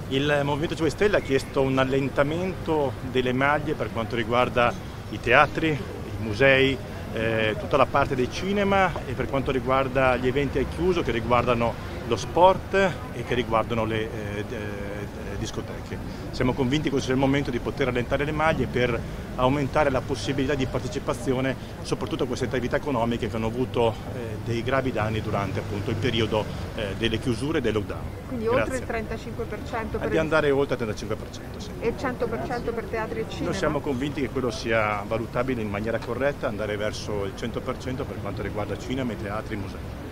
Il Movimento 5 Stelle ha chiesto un allentamento delle maglie per quanto riguarda i teatri, i musei, tutta la parte dei cinema e per quanto riguarda gli eventi al chiuso che riguardano lo sport e che riguardano le discoteche. Siamo convinti che sia il momento di poter allentare le maglie per aumentare la possibilità di partecipazione soprattutto a queste attività economiche che hanno avuto dei gravi danni durante appunto il periodo delle chiusure e del lockdown. Quindi Grazie. oltre il 35% per Di andare oltre il 35%. Sì. e il 100% per teatri e cinema? Noi siamo convinti che quello sia valutabile in maniera corretta, andare verso il 100% per quanto riguarda cinema, teatri e musei.